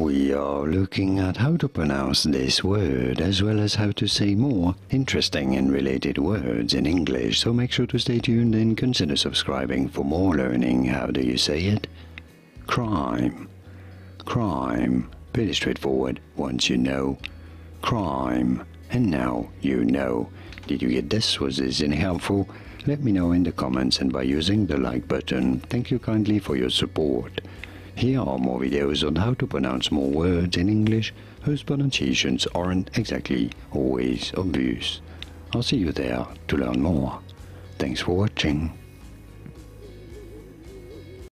We are looking at how to pronounce this word as well as how to say more interesting and related words in English, so make sure to stay tuned and consider subscribing for more learning. How do you say it? Crime. Crime. Pretty straightforward once you know. Crime. And now you know. Did you get this? Was this any helpful? Let me know in the comments and by using the like button. Thank you kindly for your support. Here are more videos on how to pronounce more words in English whose pronunciations aren't exactly always obvious. I'll see you there to learn more. Thanks for watching.